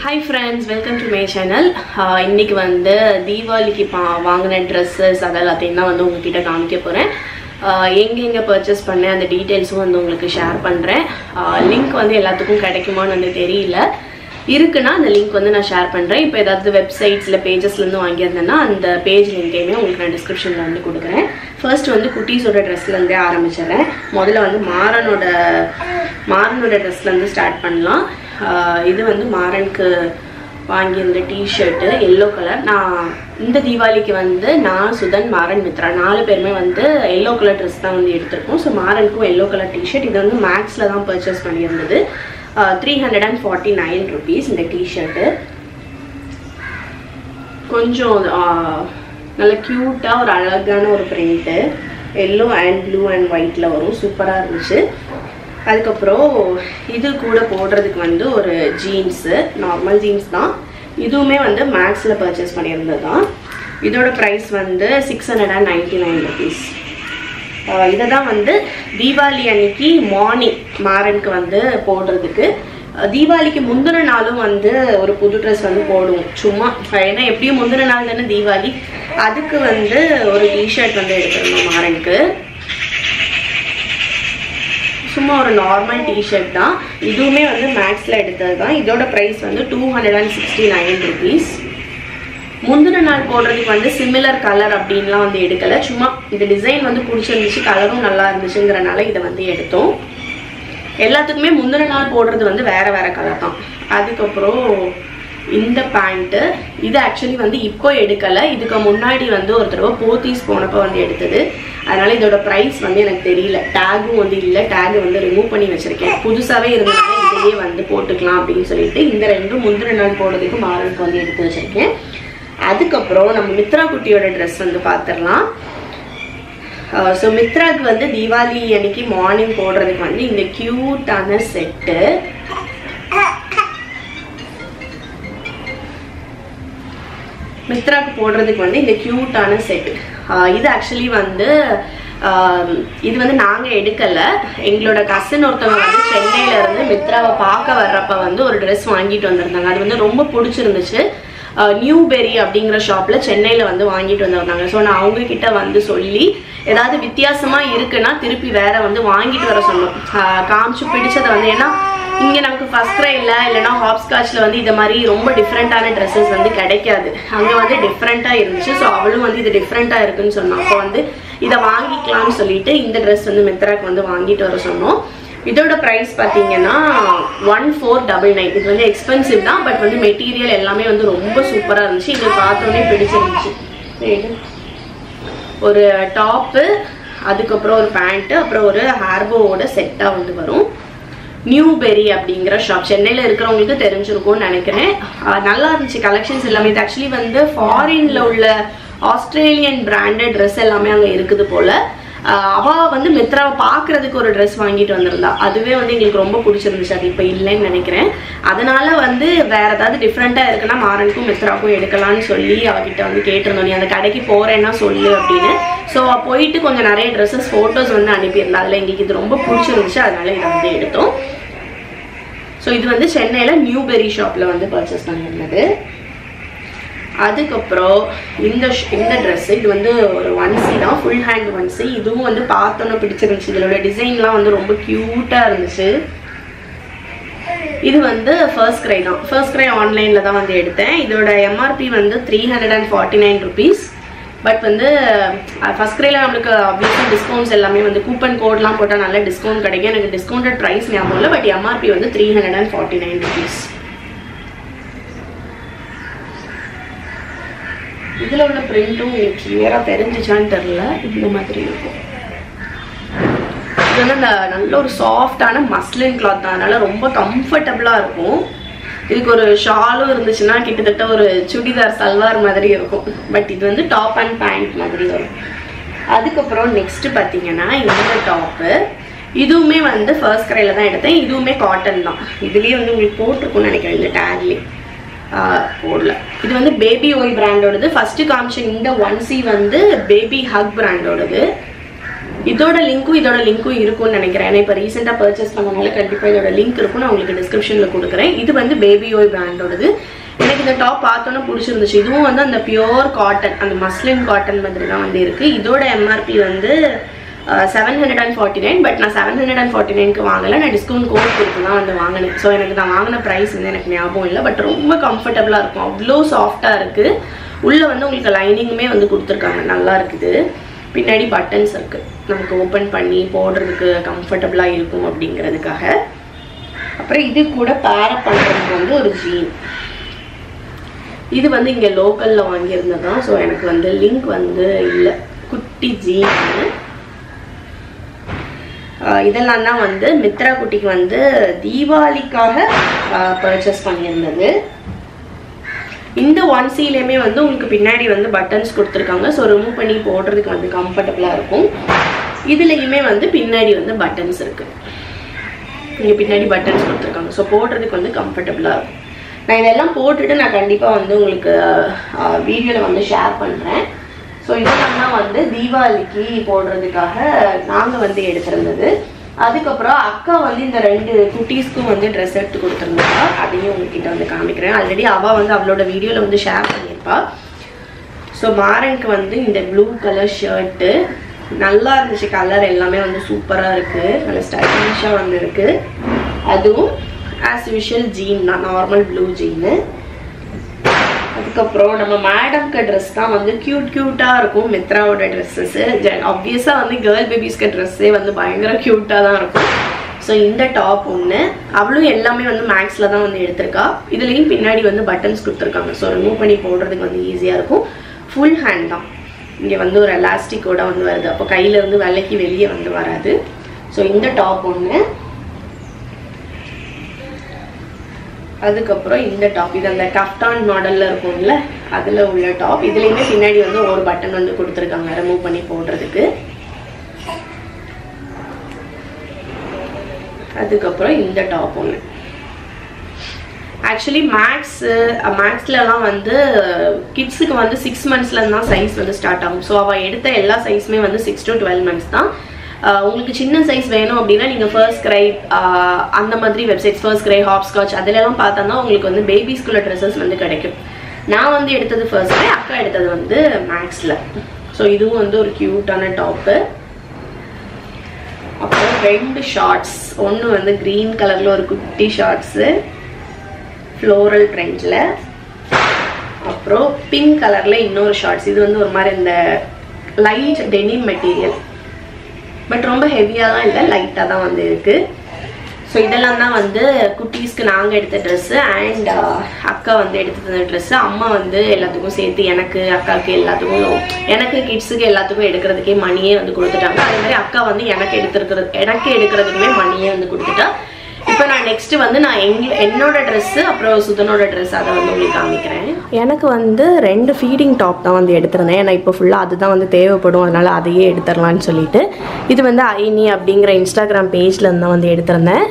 Hi friends, welcome to my channel. இன்னைக்கு வந்து தீபாவளிக்கு வாங்குன dresses அதெல்லாம் தான் வந்து உங்ககிட்ட காமிக்க போறேன். எங்க பர்ச்சேஸ் பண்ணேன் அந்த டீடைல்ஸும் வந்து உங்களுக்கு ஷேர் பண்றேன். லிங்க் வந்து எல்லாத்துக்கும் கிடைக்குமான்னு வந்து தெரியல. இருக்குன்னா அந்த லிங்க் வந்து நான் ஷேர் பண்றேன். இப்போ ஏதாவது வெப்சைட்ஸ்ல பேजेसல இருந்து வாங்கியிருந்தேன்னா அந்த பேஜ் லிங்கையுமே உங்களுக்கு நான் டிஸ்கிரிப்ஷன்ல வந்து கொடுக்குறேன். ஃபர்ஸ்ட் வந்து குட்டீஸோட ட்ரெஸ்ல இருந்தே ஆரம்பிச்சறேன். முதல்ல வந்து மாறனோட ட்ரெஸ்ல இருந்து ஸ்டார்ட் பண்ணலாம். இது வந்து மாறனுக்கு வாங்கியிருந்த டி-ஷர்ட் yellow கலர். நான் இந்த தீபாவளிக்கு வந்து நான் சுதன் மாறன் மித்ரா 4 பேருமே வந்து yellow கலர் ட்ரெஸ் தான் வந்து எடுத்துருக்கோம். ஸோ மாறனுக்கும் yellow கலர் டி-ஷர்ட் இது வந்து மேக்ஸ்ல தான் பர்ச்சேஸ் பண்ணியிருந்தது. 349 rupees இந்த டி-ஷர்ட். கொஞ்சம் நல்ல கியூட்டா ஒரு அழகான ஒரு print yellow and blue and whiteல வரும். சூப்பரா இருந்துச்சு. அதுக்கப்புறம் இது கூட போடுறதுக்கு வந்து ஒரு ஜீன்ஸ், நார்மல் ஜீன்ஸ் தான். இதுவுமே வந்து மேக்ஸ்ல பர்ச்சேஸ் பண்ணியிருந்தது தான். இதோட ப்ரைஸ் வந்து 699 rupees. இதை தான் வந்து தீபாவளி அன்னைக்கு மார்னிங் மாறனுக்கு வந்து போடுறதுக்கு. தீபாவளிக்கு முந்தின நாளும் வந்து ஒரு புது ட்ரெஸ் வந்து போடுவோம் சும்மா. ஏன்னா எப்படியும் முந்தின நாள் தானே தீபாவளி. அதுக்கு வந்து ஒரு டி-ஷர்ட் வந்து எடுத்துருந்தோம் மாறனுக்கு. சும்மா ஒரு நார்மல் டி-ஷர்ட் தான். இதுவுமே வந்து மேக்ஸ்ல எடுத்தது தான். இதோட ப்ரைஸ் வந்து 269 rupees. முந்தின நாள் போடுறதுக்கு வந்து சிமிலர் கலர் அப்படின்லாம் வந்து எடுக்கல. சும்மா இந்த டிசைன் வந்து பிடிச்சிருந்துச்சு, கலரும் நல்லா இருந்துச்சுங்கிறனால இதை வந்து எடுத்தோம். எல்லாத்துக்குமே முந்தின நாள் போடுறது வந்து வேற வேற கலர் தான். அதுக்கப்புறம் இந்த பேண்ட்டு இது ஆக்சுவலி வந்து இப்போ எடுக்கல. இதுக்கு முன்னாடி வந்து ஒரு தடவை போத்தீஸ் போனப்போ வந்து எடுத்தது. அதனால இதோட ப்ரைஸ் வந்து எனக்கு தெரியல. டேகும் வந்து இல்லை, டேக் வந்து ரிமூவ் பண்ணி வச்சிருக்கேன். புதுசாகவே இருந்தனால இதையே வந்து போட்டுக்கலாம் அப்படின்னு சொல்லிட்டு இந்த ரெண்டும் முந்தின நாள் போடுறதுக்கு மாறனுக்கு வந்து எடுத்து வச்சிருக்கேன். அதுக்கப்புறம் நம்ம மித்ரா குட்டியோட ட்ரெஸ் வந்து பார்த்துடலாம். ஸோ மித்ராக்கு வந்து தீபாவளி அன்னைக்கு மார்னிங் போடுறதுக்கு வந்து இந்த கியூட்டான செட்டு. மித்ராக்கு போடுறதுக்கு வந்து இந்த கியூட்டான செட். இது ஆக்சுவலி வந்து இது வந்து நாங்கள் எடுக்கலை. எங்களோட கசின் ஒருத்தவங்க வந்து சென்னையில இருந்து மித்ராவை பார்க்க வர்றப்ப வந்து ஒரு ட்ரெஸ் வாங்கிட்டு வந்திருந்தாங்க. அது வந்து ரொம்ப பிடிச்சிருந்துச்சு. நியூ பெரி அப்படிங்கிற ஷாப்ல சென்னையில வந்து வாங்கிட்டு வந்திருந்தாங்க. ஸோ நான் அவங்க கிட்ட வந்து சொல்லி ஏதாவது வித்தியாசமா இருக்குன்னா திருப்பி வேற வந்து வாங்கிட்டு வர சொன்னோம். காமிச்சு பிடிச்சதை வந்து, ஏன்னா இங்க நமக்கு ஃபர்ஸ்ட் கிரைல இல்லைன்னா ஹாப்ஸ்காட்ச்ல வந்து இந்த மாதிரி ரொம்ப டிஃப்ரெண்டான ட்ரெஸ்ஸஸ் வந்து கிடைக்காது. அங்க வந்து டிஃப்ரெண்டா இருந்துச்சு. ஸோ அவளும் வந்து இது டிஃப்ரெண்டா இருக்குன்னு சொன்னா. அப்போ வந்து இதை வாங்கிக்கலாம்னு சொல்லிட்டு இந்த ட்ரெஸ் வந்து மித்ராக்கு வந்து வாங்கிட்டு வர சொன்னோம். இதோட ப்ரைஸ் பார்த்தீங்கன்னா 1499. இது வந்து எக்ஸ்பென்சிவ் தான், பட் வந்து மெட்டீரியல் எல்லாமே வந்து ரொம்ப சூப்பராக இருந்துச்சு. இது பார்த்தோன்னே பிடிச்சிருந்துச்சு. ஒரு டாப்பு, அதுக்கப்புறம் ஒரு பேண்ட்டு, அப்புறம் ஒரு ஹேர்போவோட செட்டாக வந்து வரும். நியூ பெரி அப்படிங்கிற ஷாப் சென்னையில் இருக்கிறவங்களுக்கு தெரிஞ்சிருக்கும்னு நினைக்கிறேன். நல்லா இருந்துச்சு கலெக்ஷன்ஸ் எல்லாமே. இது ஆக்சுவலி வந்து ஃபாரின்ல உள்ள ஆஸ்திரேலியன் பிராண்டட் ட்ரெஸ் எல்லாமே அங்கே இருக்குது போல. அவ வந்து மித்ராவை பார்க்கறதுக்கு ஒரு ட்ரெஸ் வாங்கிட்டு வந்திருந்தா. அதுவே வந்து எங்களுக்கு ரொம்ப பிடிச்சிருந்துச்சு. அது இப்போ இல்லைன்னு நினைக்கிறேன். அதனால வந்து வேற ஏதாவது டிஃப்ரெண்டா இருக்குன்னா மாறனுக்கும் மித்ராவுக்கும் எடுக்கலாம்னு சொல்லி அவகிட்ட வந்து கேட்டிருந்தோம். நீ அந்த கடைக்கு போறேன்னா சொல்லு அப்படின்னு. ஸோ போயிட்டு கொஞ்சம் நிறைய ட்ரெஸ்ஸஸ் ஃபோட்டோஸ் வந்து அனுப்பியிருந்தா. அதில் எங்களுக்கு இது ரொம்ப பிடிச்சிருந்துச்சு. அதனால இதை வந்து எடுத்தோம். ஸோ இது வந்து சென்னையில் நியூ பெரி ஷாப்ல வந்து பர்ச்சேஸ் பண்ணியிருந்தது. அதுக்கப்புறம் இந்த ட்ரெஸ் இது வந்து ஒரு ஒன்சி தான், ஃபுல் ஹேண்ட் ஒன்சி. இதுவும் வந்து பார்த்தோன்னு பிடிச்சிருந்துச்சு. இதோட டிசைன்லாம் வந்து ரொம்ப கியூட்டா இருந்துச்சு. இது வந்து ஃபர்ஸ்ட் கிரை தான். ஃபர்ஸ்ட் கிரை ஆன்லைன்ல தான் வந்து எடுத்தேன். இதோட எம்ஆர்பி வந்து 349 rupees. பட் வந்து ஃபர்ஸ்ட் கிரைல நம்மளுக்கு ஆப்வியஸாக டிஸ்கவுண்ட்ஸ் எல்லாமே வந்து கூப்பன் கோட்லாம் போட்டால் நல்ல டிஸ்கவுண்ட் கிடைக்கும். எனக்கு டிஸ்கவுண்டட் ப்ரைஸ் ஞாபகம் இல்லை. பட் எம்ஆர்பி வந்து 349 rupees. இதுல உள்ள பிரிண்ட்டும் கிளியரா தெரிஞ்சிச்சான்னு தெரியல. இந்த மாதிரி இருக்கும். இது வந்து நல்ல ஒரு சாஃப்டான மஸ்லின் கிளாத் தான். அதனால ரொம்ப கம்ஃபர்டபுளா இருக்கும். இதுக்கு ஒரு ஷாலும் இருந்துச்சுன்னா கிட்டத்தட்ட ஒரு சுடிதார் சல்வார் மாதிரி இருக்கும். பட் இது வந்து டாப் அண்ட் பேண்ட் மாதிரி வரும். அதுக்கப்புறம் நெக்ஸ்ட் பார்த்தீங்கன்னா இந்த டாப்பு. இதுவுமே வந்து ஃபர்ஸ்ட் கிரைல தான் எடுத்தேன். இதுவுமே காட்டன் தான். இதுலயே வந்து உங்களுக்கு போட்டிருக்கும்னு நினைக்கிறேன். இந்த டேக்லயே போடல. இது வந்து பேபி ஓய் பிராண்டோடது. ஃபர்ஸ்ட் காமிச்ச இந்த ஒன்சி வந்து பேபி ஹக் பிராண்டோடது. இதோட லிங்க்கும் இருக்கும்னு நினைக்கிறேன். ஏன்னா இப்போ ரீசெண்டாக பர்ச்சேஸ் பண்ணனால கண்டிப்பாக இதோட லிங்க் இருக்கும். நான் உங்களுக்கு டிஸ்கிரிப்ஷனில் கொடுக்குறேன். இது வந்து பேபி ஓய் பிராண்டோடது. எனக்கு இந்த டாப் பார்த்தோன்னா பிடிச்சிருந்துச்சு. இதுவும் வந்து அந்த பியோர் காட்டன், அந்த மஸ்லின் காட்டன் மாதிரி தான் வந்து இருக்குது. இதோட எம்ஆர்பி வந்து 749. பட் நான் 749க்கு வாங்கலை. நான் டிஸ்கவுண்ட் கோட் கொடுத்து தான் வந்து வாங்கினேன். ஸோ எனக்கு நான் வாங்கின ப்ரைஸ் வந்து எனக்கு ஞாபகம் இல்லை. பட் ரொம்ப கம்ஃபர்டபுளாக இருக்கும். அவ்வளோ சாஃப்டாக இருக்குது. உள்ளே வந்து உங்களுக்கு லைனிங்குமே வந்து கொடுத்துருக்காங்க. நல்லா இருக்குது. பின்னாடி பட்டன்ஸ் இருக்குது. நமக்கு ஓப்பன் பண்ணி போடுறதுக்கு கம்ஃபர்டபுளாக இருக்கும் அப்படிங்கிறதுக்காக. அப்புறம் இது கூட பேரப் பண்ணுறதுக்கு வந்து ஒரு ஜீன். இது வந்து இங்கே லோக்கலில் வாங்கியிருந்தது தான். ஸோ எனக்கு வந்து லிங்க் வந்து இல்லை. குட்டி ஜீன் இதெல்லாம் தான் வந்து மித்ரா குட்டிக்கு வந்து தீபாவளிக்காக பர்ச்சேஸ் பண்ணியிருந்தது. இந்த 1Cலையுமே வந்து உங்களுக்கு பின்னாடி வந்து பட்டன்ஸ் கொடுத்துருக்காங்க. ஸோ ரிமூவ் பண்ணி போடுறதுக்கு வந்து கம்ஃபர்டபுளாக இருக்கும். இதுலேயுமே வந்து பின்னாடி வந்து பட்டன்ஸ் இருக்குது. இங்கே பின்னாடி பட்டன்ஸ் கொடுத்துருக்காங்க. ஸோ போடுறதுக்கு வந்து கம்ஃபர்டபுளாக இருக்கும். நான் இதெல்லாம் போட்டுட்டு நான் கண்டிப்பாக வந்து உங்களுக்கு வீடியோவில் வந்து ஷேர் பண்ணுறேன். ஸோ இதெல்லாம் வந்து தீபாவளிக்கு போடுறதுக்காக நாங்கள் வந்து எடுத்திருந்தது. அதுக்கப்புறம் அக்கா வந்து இந்த 2 குட்டீஸ்க்கும் வந்து ட்ரெஸ் எடுத்து கொடுத்துருந்தாங்க. அதையும் உங்ககிட்ட வந்து காமிக்கிறேன். ஆல்ரெடி அவள் வந்து அவளோட வீடியோவில் வந்து ஷேர் பண்ணியிருப்பா. ஸோ மாரனுக்கு வந்து இந்த ப்ளூ கலர் ஷர்ட்டு நல்லா இருந்துச்சு. கலர் எல்லாமே வந்து சூப்பராக இருக்குது. நல்ல ஸ்டைலிஷாக வந்து இருக்குது. அதுவும் ஆஸ் யூஷுவல் ஜீன் தான், நார்மல் ப்ளூ ஜீனு. அதுக்கப்புறம் நம்ம மேடம்க்கு ட்ரெஸ் தான் வந்து க்யூட்டாக இருக்கும். மித்ராவோட ட்ரெஸ்ஸஸ்ஸு ஆப்வியஸாக வந்து கேர்ள் பேபிஸ்க்கு ட்ரெஸ்ஸே வந்து பயங்கர க்யூட்டாக தான் இருக்கும். ஸோ இந்த டாப் ஒன்று, அவளும் எல்லாமே வந்து மேக்ஸில் தான் வந்து எடுத்திருக்கா. இதுலேயும் பின்னாடி வந்து பட்டன்ஸ் கொடுத்துருக்காங்க. ஸோ ரிமூவ் பண்ணி போடுறதுக்கு வந்து ஈஸியாக இருக்கும். ஃபுல் ஹேண்ட் தான். இங்கே வந்து ஒரு எலாஸ்டிக்கோட வந்து வருது. அப்போ கையிலேருந்து விலைக்கு வெளியே வந்து வராது. ஸோ இந்த டாப் ஒன்று. அதுக்கப்புறம் இந்த டாப், இது அந்த கஃப்டான் மாடலில் இருக்கும்ல அதில் உள்ள டாப். இதுலேயுமே பின்னாடி வந்து ஒரு பட்டன் வந்து கொடுத்துருக்காங்க ரிமூவ் பண்ணி போடுறதுக்கு. அதுக்கப்புறம் இந்த டாப் ஒன்று. ஆக்சுவலி மேக்ஸ்லலாம் வந்து கிட்ஸுக்கு வந்து 6 monthsலேருந்து தான் சைஸ் வந்து ஸ்டார்ட் ஆகும். ஸோ அவள் எடுத்த எல்லா சைஸுமே வந்து 6 to 12 months தான். உங்களுக்கு சின்ன சைஸ் வேணும் அப்படின்னா நீங்கள் ஃபர்ஸ்ட் கிரை அந்த மாதிரி வெப்சைட்ஸ், ஃபர்ஸ்ட் கிரை, ஹாப்ஸ்காட்ச் அதிலெல்லாம் பார்த்தோன்னா உங்களுக்கு வந்து பேபிஸ்குள்ள ட்ரெஸ்ஸஸ் வந்து கிடைக்கும். நான் வந்து எடுத்தது ஃபர்ஸ்ட் கிரை, அக்கா எடுத்தது வந்து மேக்ஸில். ஸோ இதுவும் வந்து ஒரு க்யூட்டான டாப்பு. அப்புறம் 2 ஷார்ட்ஸ். ஒன்று வந்து க்ரீன் கலரில் ஒரு குட்டி ஷார்ட்ஸு ஃப்ளோரல் பிரிண்டில். அப்புறம் பிங்க் கலரில் இன்னொரு ஷார்ட்ஸ். இது வந்து ஒரு மாதிரி இந்த லைட் டெனிம் மெட்டீரியல். பட் ரொம்ப ஹெவியாக இல்லை, லைட்டாக தான் வந்து இருக்குது. ஸோ இதெல்லாம் தான் வந்து குட்டீஸ்க்கு நாங்கள் எடுத்த ட்ரெஸ்ஸு. அண்ட் அக்கா வந்து எடுத்து ட்ரெஸ்ஸு. அம்மா வந்து எல்லாத்துக்கும் சேர்த்து எனக்கு, அக்காவுக்கு எல்லாத்துக்கும், எனக்கு கிட்ஸுக்கு எல்லாத்துக்கும் எடுக்கிறதுக்கே மணியே வந்து கொடுத்துட்டாங்க. அதே மாதிரி அக்கா வந்து எனக்கு எடுக்கிறதுக்குமே மணியே வந்து கொடுத்துட்டா. இப்போ நான் நெக்ஸ்ட்டு வந்து நான் என்னோட ட்ரெஸ்ஸு அப்புறம் சுதனோட ட்ரெஸ் அதை வந்து உங்களுக்கு காமிக்கிறேன். எனக்கு வந்து 2 ஃபீடிங் டாப் தான் வந்து எடுத்திருந்தேன். ஏன்னா இப்போ ஃபுல்லாக அதுதான் வந்து தேவைப்படும். அதனால் அதையே எடுத்துடலான்னு சொல்லிட்டு இது வந்து ஐனி அப்படிங்கிற இன்ஸ்டாகிராம் பேஜில் தான் வந்து எடுத்திருந்தேன்.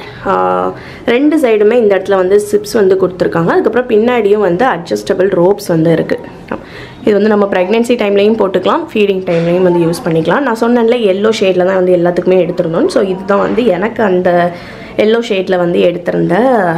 2 சைடுமே இந்த இடத்துல வந்து சிப்ஸ் வந்து கொடுத்துருக்காங்க. அதுக்கப்புறம் பின்னாடியும் வந்து அட்ஜஸ்டபிள் ரோப்ஸ் வந்து இருக்குது. இது வந்து நம்ம ப்ரெக்னென்சி டைம்லையும் போட்டுக்கலாம், ஃபீடிங் டைம்லையும் வந்து யூஸ் பண்ணிக்கலாம். நான் சொன்னேன்ல எல்லோ ஷேடில் தான் வந்து எல்லாத்துக்குமே எடுத்துருந்தோம். ஸோ இதுதான் வந்து எனக்கு அந்த எல்லோ ஷேடில் வந்து எடுத்திருந்த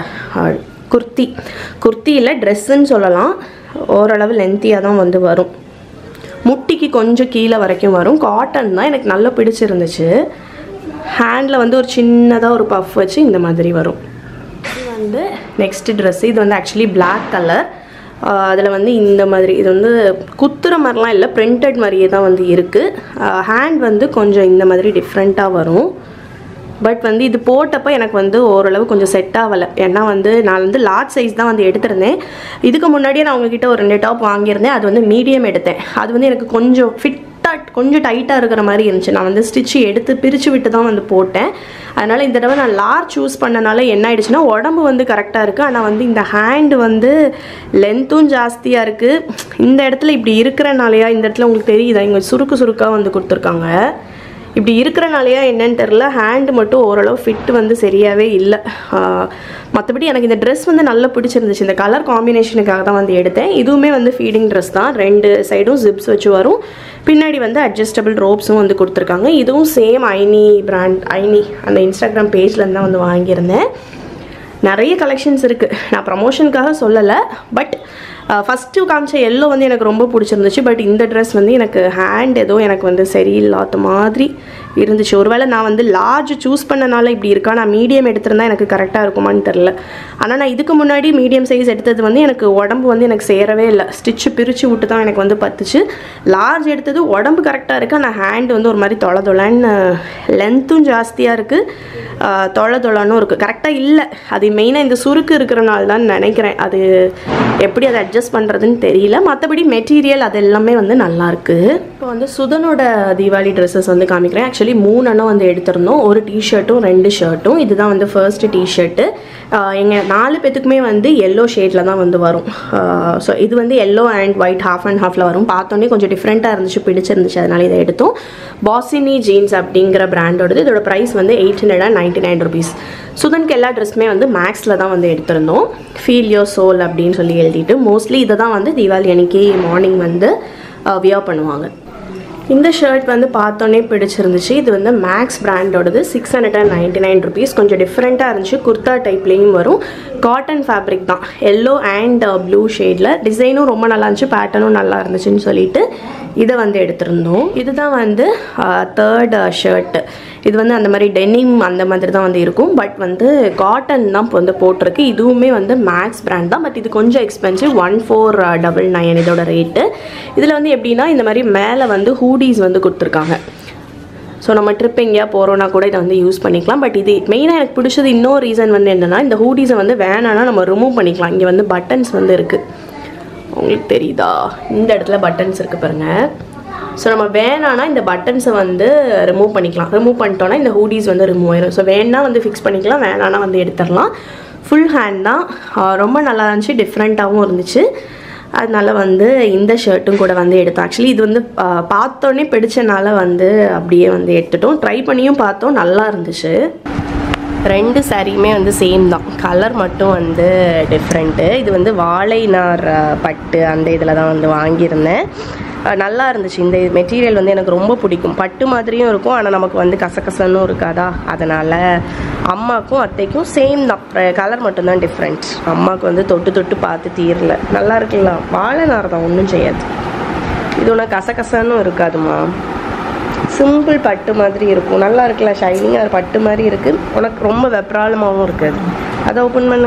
குர்த்தியில் ட்ரெஸ்ஸுன்னு சொல்லலாம். ஓரளவு லென்த்தியாக தான் வந்து வரும். முட்டிக்கு கொஞ்சம் கீழே வரைக்கும் வரும். காட்டன் தான், எனக்கு நல்லா பிடிச்சிருந்துச்சு. ஹேண்டில் வந்து ஒரு சின்னதாக ஒரு பஃப் வச்சு இந்த மாதிரி வரும். இது வந்து நெக்ஸ்ட்டு ட்ரெஸ்ஸு. இது வந்து ஆக்சுவலி பிளாக் கலர். அதில் வந்து இந்த மாதிரி இது வந்து குத்துற மாதிரிலாம் இல்லை, பிரிண்டட் மாதிரியே தான் வந்து இருக்குது. ஹேண்ட் வந்து கொஞ்சம் இந்த மாதிரி டிஃப்ரெண்ட்டாக வரும். பட் வந்து இது போட்டப்போ எனக்கு வந்து ஓரளவு கொஞ்சம் செட் ஆகலை. ஏன்னா வந்து நான் வந்து லார்ஜ் சைஸ் தான் வந்து எடுத்திருந்தேன். இதுக்கு முன்னாடியே நான் உங்ககிட்ட ஒரு 2 டாப் வாங்கியிருந்தேன். அது வந்து மீடியம் எடுத்தேன். அது வந்து எனக்கு கொஞ்சம் கொஞ்சம் டைட்டாக இருக்கிற மாதிரி இருந்துச்சு. நான் வந்து ஸ்டிச்சு எடுத்து பிரித்து விட்டு தான் வந்து போட்டேன். அதனால் இந்த தடவை நான் லார்ஜ் சூஸ் பண்ணனால என்ன ஆயிடுச்சுன்னா உடம்பு வந்து கரெக்டாக இருக்குது. ஆனால் வந்து இந்த ஹேண்டு வந்து லென்த்தும் ஜாஸ்தியாக இருக்குது. இந்த இடத்துல இப்படி இருக்கிறனாலையா, இந்த இடத்துல உங்களுக்கு தெரியுதா, இங்கே சுருக்காக வந்து கொடுத்துருக்காங்க. இப்படி இருக்கிறனாலையா என்னன்னு தெரியல, ஹேண்ட் மட்டும் ஓரளவு ஃபிட் வந்து சரியாகவே இல்லை. மற்றபடி எனக்கு இந்த ட்ரெஸ் வந்து நல்லா பிடிச்சிருந்துச்சு. இந்த கலர் காம்பினேஷனுக்காக தான் வந்து எடுத்தேன். இதுவுமே வந்து ஃபீடிங் ட்ரெஸ் தான், 2 சைடும் ஜிப்ஸ் வச்சு வரும். பின்னாடி வந்து அட்ஜஸ்டபிள் ரோப்ஸும் வந்து கொடுத்துருக்காங்க. இதுவும் சேம் ஐனி பிராண்ட், ஐனி அந்த இன்ஸ்டாகிராம் பேஜ்லேருந்து தான் வந்து வாங்கியிருந்தேன். நிறைய கலெக்ஷன்ஸ் இருக்குது, நான் ப்ரமோஷனுக்காக சொல்லலை. பட் ஃபஸ்ட்டு காமிச்ச எல்லோ வந்து எனக்கு ரொம்ப பிடிச்சிருந்துச்சு. பட் இந்த ட்ரெஸ் வந்து எனக்கு ஹேண்ட் ஏதோ எனக்கு வந்து சரியில்லாத மாதிரி இருந்துச்சு. ஒருவேளை நான் வந்து லார்ஜ் சூஸ் பண்ணனால இப்படி இருக்கா, நான் மீடியம் எடுத்திருந்தா எனக்கு கரெக்டாக இருக்குமான்னு தெரில. ஆனால் நான் இதுக்கு முன்னாடி மீடியம் சைஸ் எடுத்தது வந்து எனக்கு உடம்பு வந்து எனக்கு சேரவே இல்லை. ஸ்டிச்சு பிரித்து விட்டு தான் எனக்கு வந்து பத்துச்சு. லார்ஜ் எடுத்தது உடம்பு கரெக்டாக இருக்குது, ஆனால் ஹேண்ட் வந்து ஒரு மாதிரி தொலைன்னு லென்த்தும் ஜாஸ்தியாக இருக்குது, தொலைன்னு இருக்குது, கரெக்டாக இல்லை. அது மெயினாக இந்த சுருக்கு இருக்கிறனால தான் நினைக்கிறேன். அது எப்படி அதை அட்ஜஸ்ட் பண்ணுறதுன்னு தெரியல. மற்றபடி மெட்டீரியல் அது எல்லாமே வந்து நல்லாயிருக்கு. இப்போ வந்து சுதனோட தீபாவளி ட்ரெஸ்ஸஸ் வந்து காமிக்கிறேன். ஆக்சுவலி 3 அண்ணம் வந்து எடுத்திருந்தோம், ஒரு டிஷர்ட்டும் 2 ஷர்ட்டும். இதுதான் வந்து ஃபர்ஸ்ட் டிஷர்ட்டு. எங்கள் 4 பேத்துக்குமே வந்து எல்லோ ஷேடில் தான் வந்து வரும். ஸோ இது வந்து yellow and white half and ஹாஃபில் வரும். பார்த்தோன்னே கொஞ்சம் டிஃப்ரெண்ட்டாக இருந்துச்சு, பிடிச்சிருந்துச்சு, அதனால இதை எடுத்தோம். பாசினி ஜீன்ஸ் அப்படிங்கிற பிராண்டோடது. இதோட ப்ரைஸ் வந்து 899 rupees. சுதனுக்கு எல்லா ட்ரெஸ்ஸுமே வந்து மேக்ஸில் தான் வந்து எடுத்திருந்தோம். ஃபீல் யோர் சோல் அப்படின்னு சொல்லி எழுதிட்டு, மோஸ்ட்லி இதை தான் வந்து தீபாவளி அன்னைக்கு மார்னிங் வந்து வியர் பண்ணுவாங்க. இந்த ஷர்ட் வந்து பார்த்தோன்னே பிடிச்சிருந்துச்சு. இது வந்து மேக்ஸ் பிராண்டோடது, 699 rupees. கொஞ்சம் டிஃப்ரெண்ட்டாக இருந்துச்சு, குர்த்தா டைப்லேயும் வரும். காட்டன் ஃபேப்ரிக் தான், எல்லோ அண்ட் ப்ளூ ஷேடில். டிசைனும் ரொம்ப நல்லா இருந்துச்சு, பேட்டர்னும் நல்லா இருந்துச்சுன்னு சொல்லிட்டு இதை வந்து எடுத்திருந்தோம். இதுதான் வந்து 3rd ஷர்ட்டு. இது வந்து அந்த மாதிரி டெனிம் அந்த மாதிரி தான் வந்து இருக்கும். பட் வந்து காட்டன் தான் வந்து போட்டிருக்கு. இதுவுமே வந்து மேக்ஸ் பிராண்ட் தான், பட் இது கொஞ்சம் எக்ஸ்பென்சிவ், 1499 இதோட ரேட்டு. இதில் வந்து எப்படின்னா இந்த மாதிரி மேலே வந்து ஹூடிஸ் வந்து கொடுத்துருக்காங்க. ஸோ நம்ம ட்ரிப் எங்கேயா போகிறோன்னா கூட இதை வந்து யூஸ் பண்ணிக்கலாம். பட் இது மெயினாக எனக்கு பிடிச்சது இன்னொரு ரீசன் வந்து என்னென்னா, இந்த ஹூடிஸை வந்து வேணான்னா நம்ம ரிமூவ் பண்ணிக்கலாம். இங்கே வந்து பட்டன்ஸ் வந்து இருக்குது, உங்களுக்கு தெரியுதா, இந்த இடத்துல பட்டன்ஸ் இருக்குது பாருங்கள். ஸோ நம்ம வேணான்னா இந்த பட்டன்ஸை வந்து ரிமூவ் பண்ணிக்கலாம். ரிமூவ் பண்ணிட்டோன்னா இந்த ஹூடிஸ் வந்து ரிமூவ் ஆயிடும். ஸோ வேணா வந்து ஃபிக்ஸ் பண்ணிக்கலாம், வேணான்னா வந்து எடுத்துடலாம். ஃபுல் ஹேண்ட் தான், ரொம்ப நல்லா இருந்துச்சு, டிஃப்ரெண்ட்டாகவும் இருந்துச்சு. அதனால வந்து இந்த ஷர்ட்டும் கூட வந்து எடுத்தோம். ஆக்சுவலி இது வந்து பார்த்தோன்னே பிடிச்சனால வந்து அப்படியே வந்து எடுத்துட்டோம். ட்ரை பண்ணியும் பார்த்தோம், நல்லா இருந்துச்சு. 2 சாரியுமே வந்து சேம் தான், கலர் மட்டும் வந்து டிஃப்ரெண்ட்டு. இது வந்து வாழைநார் பட்டு அந்த இதில் தான் வந்து வாங்கியிருந்தேன். நல்லா இருந்துச்சு. இந்த மெட்டீரியல் வந்து எனக்கு ரொம்ப பிடிக்கும். பட்டு மாதிரியும் இருக்கும், ஆனால் நமக்கு வந்து கசகசன்னு இருக்காதா, அதனால் அம்மாக்கும் அத்தைக்கும் சேம் தான், கலர் மட்டும்தான் டிஃப்ரெண்ட். அம்மாவுக்கு வந்து தொட்டு பார்த்து தீரல. நல்லா இருக்குல்ல, வாழைநார் தான், ஒன்றும் செய்யாது. இது ஒன்று கசகசன்னு இருக்காதுமா, சிம்பிள் பட்டு மாதிரி இருக்கும். நல்லா இருக்குல்ல, ஷைனிங்காக பட்டு மாதிரி இருக்குது. உனக்கு ரொம்ப வெப்ராளமாகவும் இருக்காது. அதை ஓப்பன் பண்ணு.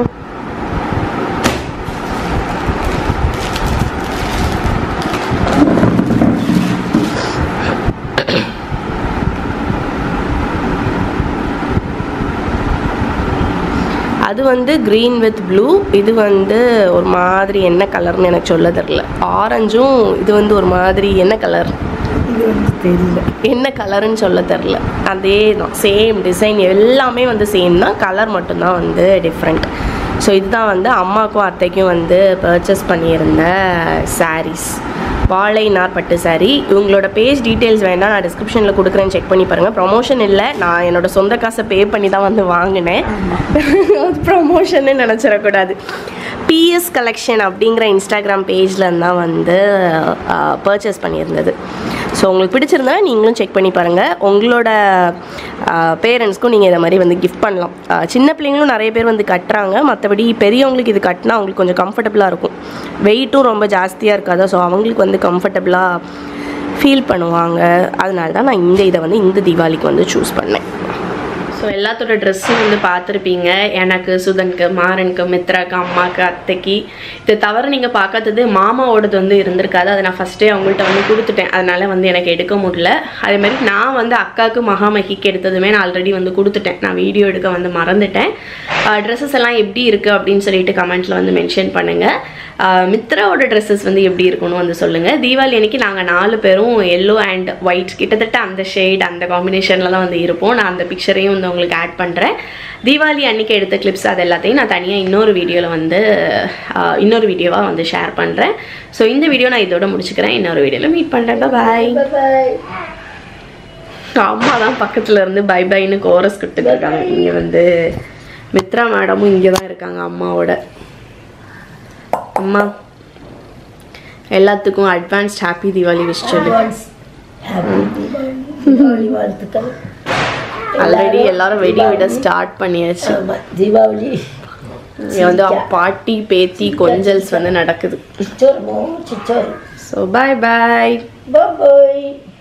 அது வந்து க்ரீன் வித் ப்ளூ. இது வந்து ஒரு மாதிரி என்ன கலர்னு எனக்கு சொல்ல தெரில. ஆரஞ்சும் இது வந்து ஒரு மாதிரி என்ன கலர் தெரியல, என்ன கலருன்னு சொல்ல தெரில. அதே தான், சேம் டிசைன் எல்லாமே வந்து சேம் தான், கலர் மட்டும்தான் வந்து டிஃப்ரெண்ட். ஸோ இதுதான் வந்து அம்மாவுக்கும் அத்தைக்கும் வந்து பர்ச்சேஸ் பண்ணியிருந்த சாரீஸ், வாழைநார் பட்டு சாரீ. இவங்களோட பேஜ் டீட்டெயில்ஸ் வேணால் நான் டிஸ்கிரிப்ஷனில் கொடுக்குறேன்னு செக் பண்ணி பாருங்கள். ப்ரொமோஷன் இல்லை, நான் என்னோடய சொந்த காசை பே பண்ணி தான் வந்து வாங்கினேன். ப்ரொமோஷன்னு நினச்சிடக்கூடாது. பிஎஸ் கலெக்ஷன் அப்படிங்கிற இன்ஸ்டாகிராம் பேஜில் தான் வந்து பர்ச்சேஸ் பண்ணியிருந்தது. ஸோ உங்களுக்கு பிடிச்சிருந்தா நீங்களும் செக் பண்ணி பாருங்கள். உங்களோட பேரண்ட்ஸ்க்கும் நீங்கள் இதை மாதிரி வந்து கிஃப்ட் பண்ணலாம். சின்ன பிள்ளைங்களும் நிறைய பேர் வந்து கட்டுறாங்க. மற்றபடி பெரியவங்களுக்கு இது கட்டினா அவங்களுக்கு கொஞ்சம் கம்ஃபர்டபுளாக இருக்கும், வெயிட்டும் ரொம்ப ஜாஸ்தியாக இருக்காது. ஸோ அவங்களுக்கு வந்து கம்ஃபர்டபுளாக ஃபீல் பண்ணுவாங்க. அதனால தான் நான் இதை வந்து இந்த தீபாவளிக்கு வந்து சூஸ் பண்ணேன். ஸோ எல்லாத்தோட ட்ரெஸ்ஸும் வந்து பார்த்துருப்பீங்க. எனக்கு, சுதனுக்கு, மாறனுக்கு, மித்ராக்கு, அம்மாவுக்கு, அத்தைக்கு. இது தவிர நீங்கள் பார்க்காதது மாமாவோடது வந்து இருந்திருக்காது. அதை நான் ஃபஸ்ட்டே அவங்கள்ட்ட வந்து கொடுத்துட்டேன், அதனால் வந்து எனக்கு எடுக்க முடியல. அதேமாதிரி நான் வந்து அக்காவுக்கு மகாமகிக்கு எடுத்ததுமே நான் ஆல்ரெடி வந்து கொடுத்துட்டேன். நான் வீடியோ எடுக்க வந்து மறந்துட்டேன். ட்ரெஸ்ஸஸ் எல்லாம் எப்படி இருக்குது அப்படின்னு சொல்லிட்டு கமெண்ட்டில் வந்து மென்ஷன் பண்ணுங்கள். மித்ராவோட ட்ரெஸ்ஸஸ் வந்து எப்படி இருக்குன்னு வந்து சொல்லுங்கள். தீபாவளி அன்னைக்கு நாங்கள் 4 பேரும் எல்லோ அண்ட் ஒயிட் கிட்டத்தட்ட அந்த ஷேட் அந்த காம்பினேஷனில் தான் வந்து இருப்போம். நான் அந்த பிக்சரையும் வந்து உங்களுக்கு ஆட் பண்ணுறேன். தீபாவளி அன்னைக்கு எடுத்த கிளிப்ஸ் அது எல்லாத்தையும் நான் தனியாக இன்னொரு வீடியோவாக வந்து ஷேர் பண்ணுறேன். ஸோ இந்த வீடியோ நான் இதோட முடிச்சுக்கிறேன். இன்னொரு வீடியோவில் மீட் பண்ணுறேன். பாய். அம்மா தான் பக்கத்துல இருந்து பை பைன்னு கோரஸ் கொடுத்துட்டு இருக்காங்க. இங்க வந்து மித்ரா மேடமும் இங்கே தான் இருக்காங்க அம்மாவோட. அம்மா எல்லாத்துக்கும் அட்வான்ஸ்ட் ஹாப்பி தீபாவளி விஷ் சொல்லு. ஆல்ரெடி எல்லாரும் வெடி விட ஸ்டார்ட் பண்ணியாச்சு. தீபாவளி வந்து பாட்டி பேத்தி கொஞ்சல்ஸ் வந்து நடக்குது. ஸோ பாய் பாய் பாய்.